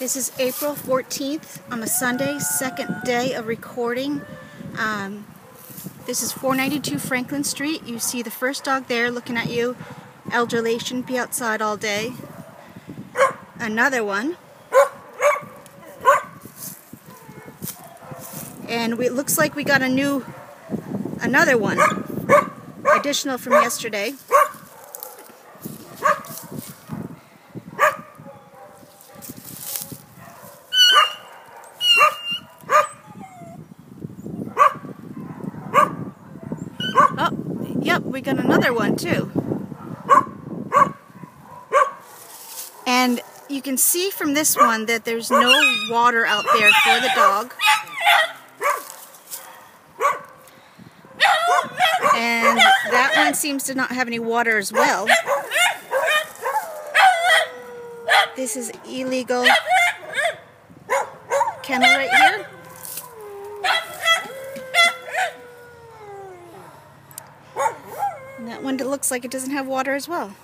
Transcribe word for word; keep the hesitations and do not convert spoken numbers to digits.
This is April fourteenth on a Sunday, second day of recording. Um, this is four ninety-two Franklin Street. You see the first dog there looking at you. Elderly, shouldn't be outside all day. Another one. And we, it looks like we got a new, another one, additional from yesterday. Oh, yep, we got another one too. And you can see from this one that there's no water out there for the dog. And that one seems to not have any water as well. This is illegal kennel right here. And that one looks like it doesn't have water as well.